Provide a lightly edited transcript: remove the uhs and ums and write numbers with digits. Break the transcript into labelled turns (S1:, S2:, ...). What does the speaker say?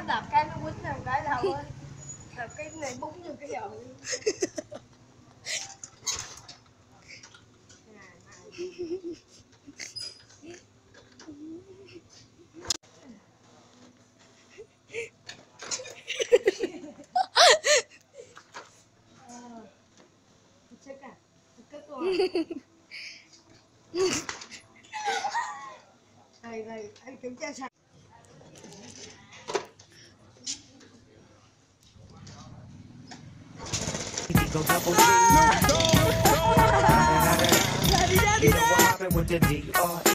S1: đạp cái nó quýnh thằng cái đâu á. Đạp cái này búng vô cái dầu. Đây, anh kiểm tra sạch.
S2: You know what happened with the D.R.E.